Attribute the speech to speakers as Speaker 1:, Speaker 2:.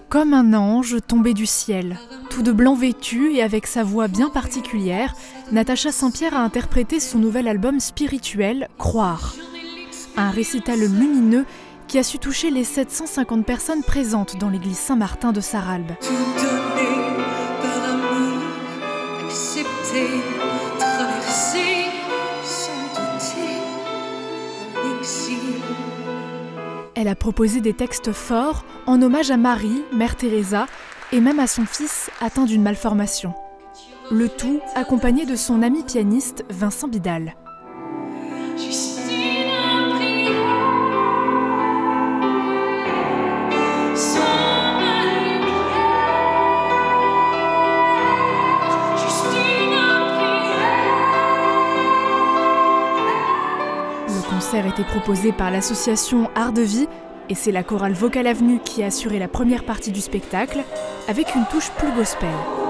Speaker 1: Comme un ange tombé du ciel, tout de blanc vêtu et avec sa voix bien particulière, Natacha Saint-Pierre a interprété son nouvel album spirituel, Croire. Un récital lumineux qui a su toucher les 750 personnes présentes dans l'église Saint-Martin de Sarralbe.
Speaker 2: Tout donner par amour, accepter, traverser, sans douter, en exil.
Speaker 1: Elle a proposé des textes forts en hommage à Marie, Mère Teresa, et même à son fils atteint d'une malformation. Le tout accompagné de son ami pianiste Vincent Bidal. Le concert était proposé par l'association Art de Vie et c'est la chorale Vocale Avenue qui a assuré la première partie du spectacle avec une touche plus gospel.